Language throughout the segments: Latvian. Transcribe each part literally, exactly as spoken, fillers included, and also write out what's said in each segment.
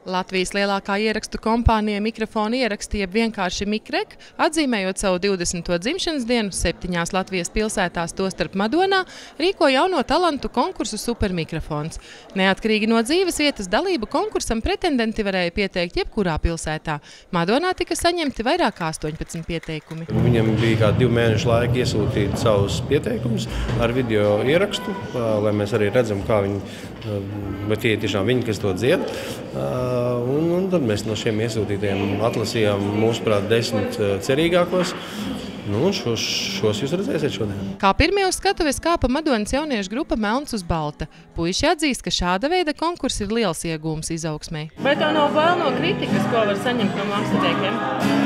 Latvijas lielākā ierakstu kompānija Mikrofona ieraksti, jeb vienkārši Mikrek, atzīmējot savu divdesmito dzimšanas dienu septiņās Latvijas pilsētās, tostarp Madonā, rīko jauno talantu konkursu Supermikrofons. Neatkarīgi no dzīves vietas dalību konkursam pretendenti varēja pieteikt jebkurā pilsētā. Madonā tika saņemti vairāk kā astoņpadsmit pieteikumi. Viņam bija kā divu mēnešu laika iesūtīt savus pieteikumus ar video ierakstu, lai mēs arī redzam, kā viņi, vai tie ir tiešām viņi, kas to dzied. Un, un tad mēs no šiem iesūtītiem atlasījām, mūsuprāt, desmit cerīgākos. Nu, šos, šos jūs redzēsiet šodien. Kā pirmie uz skatuves kāpa Madonas jauniešu grupa Melns uz balta. Puiši atzīst, ka šāda veida konkurss ir liels iegūms izaugsmei. Vai tev nav bail no kritikas, ko var saņemt no māksliniekiem?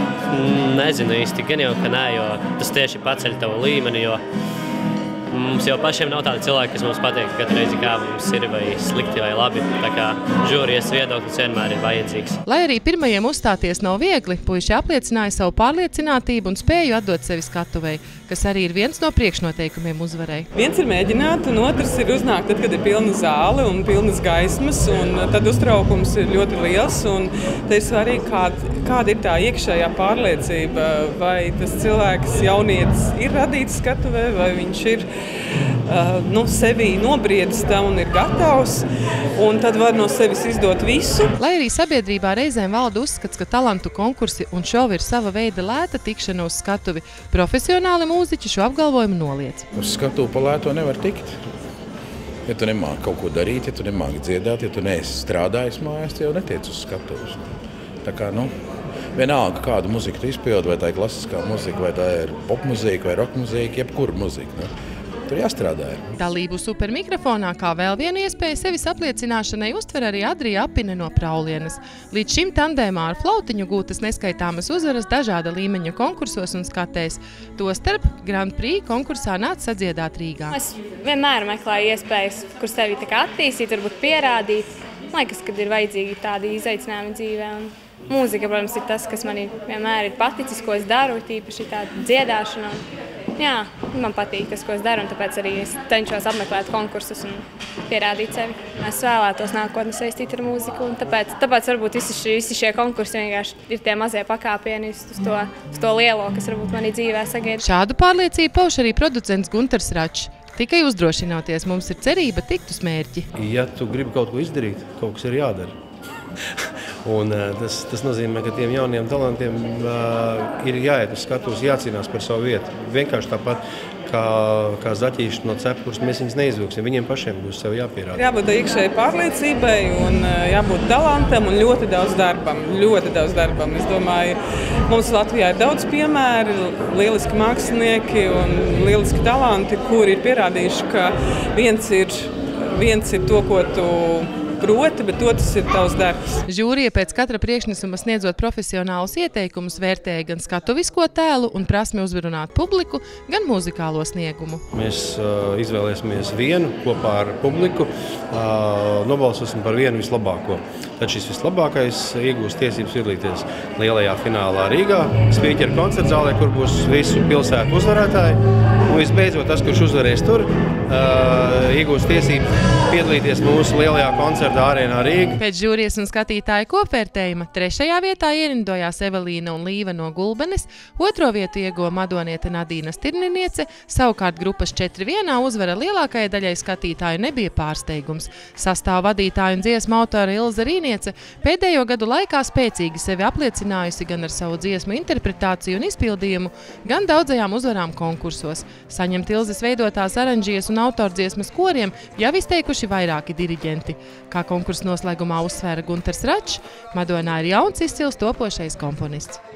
Nezinu īsti, gan jau, ka nē, jo tas tieši paceļ tavu līmeni, jo mums jau pašiem nav tādi cilvēki, kas mums pateikt katru reizi, kā mums ir, vai slikti, vai labi. Tā kā žūrijas viedoklis vienmēr ir vajadzīgs. Lai arī pirmajiem uzstāties nav viegli, puiši apliecināja savu pārliecinātību un spēju atdot sevi skatuvei, kas arī ir viens no priekšnoteikumiem uzvarei. Viens ir mēģināt, un otrs ir uznākt tad, kad ir pilna zāle un pilnas gaismas, un tad uztraukums ir ļoti liels, un te ir svarīgi, kāda, kāda ir tā iekšējā pārliecība, vai tas cilvēks jaunietis ir radīts skatuvē, vai viņš ir Uh, nu, sevi nobriedis tam un ir gatavs, un tad var no sevis izdot visu. Lai arī sabiedrībā reizēm valda uzskats, ka talantu konkursi un šovi ir sava veida lēta tikšana uz skatuvi, profesionāli mūziķi šo apgalvojumu noliedz. Uz skatuvi pa lēto nevar tikt. Ja tu nemāki kaut ko darīt, ja tu nemāki dziedāt, ja tu neesi strādājis mājās, tu jau netiec uz skatuves. Tā kā, nu, vienalga, kādu muziku tu izpildi, vai tā ir klasiskā muzika, vai tā ir popmuzika, vai rockmuzika, jebkura muzika. Nu. Tur jāstrādā. Dalību Supermikrofonā kā vēl vienu iespēju sevis apliecināšanai uztver arī Adrija Apine no Praulienes. Līdz šim tandēmā ar flautiņu gūtas neskaitāmas uzvaras dažāda līmeņa konkursos un skatēs. Tostarp Grand Prix konkursā nāca sadziedāt Rīgā. Es vienmēr meklēju iespējas, kur sevi tā kā attīstīt, varbūt pierādīt. Liekas, kad ir vajadzīgi tādi izaicinājumi dzīvē. Un mūzika, protams, ir tas, kas man vienmēr ir paticis, ko es daru, tīpaši tāda dziedāšana. Jā, man patīk tas, ko es daru, un tāpēc arī es cenšos apmeklēt konkursus un pierādīt sevi. Es vēlētos nākotni saistīt ar mūziku, un tāpēc, tāpēc varbūt visi, šie, visi šie konkursi vienkārši ir tie mazie pakāpieni uz to, uz to lielo, kas varbūt manī dzīvē sagaida. Šādu pārliecību pauž arī producents Gunters Račs. Tikai uzdrošinoties, mums ir cerība tikt uz mērķi. Ja tu gribi kaut ko izdarīt, kaut kas ir jādara. Un, tas, tas nozīmē, ka tiem jauniem talantiem uh, ir jāiet uz skatuves, jācīnās par savu vietu. Vienkārši tāpat kā, kā zaķīši no cepa, kuras mēs viņus neizvilksim. Viņiem pašiem būs sev jāpierāda. Jābūt iekšēji pārliecībai un jābūt talantam un ļoti daudz darbam. Ļoti daudz darbam. Es domāju, mums Latvijā ir daudz piemēru, lieliski mākslinieki un lieliski talanti, kuri ir pierādījuši, ka viens ir, viens ir to, ko tu proti, bet otrs ir tavs darbs. Žūrija pēc katra priekšnesuma sniedzot profesionālus ieteikumus vērtēja gan skatuvisko tēlu un prasmi uzrunāt publiku, gan muzikālo sniegumu. Mēs uh, izvēlēsimies vienu kopā ar publiku, uh, nobalsosim par vienu vislabāko. Tad šis vislabākais iegūs tiesības piedalīties lielajā finālā Rīgā, spīķeru koncertzālē, kur būs visu pilsētu uzvarētāji. Un visbeidzot, tas, kurš uzvarēs tur, uh, iegūs tiesības piedalīties mūsu lielajā koncertā Arēnā Rīga. Pēc žūrijas un skatītāja kopvērtējuma trešajā vietā ierindojās Evelīna un Līva no Gulbenes, otro vietu ieguva madoniete Nadīna Stirniniece, savukārt grupas četri vienā uzvara lielākajai daļai skatītāju nebija pārsteigums. Sastāvu vadītāja un dziesmu autora Ilza Rīniece pēdējo gadu laikā spēcīgi sevi apliecinājusi gan ar savu dziesmu interpretāciju un izpildījumu, gan daudzajām uzvarām konkursos. Saņemt Ilzas veidotās aranžijas un autordziesmas koriem jau izteikuši vairāki diriģenti. Kā konkursu noslēgumā uzsvēra Gunters Račs, Madonā ir jauns izcils topošais komponists.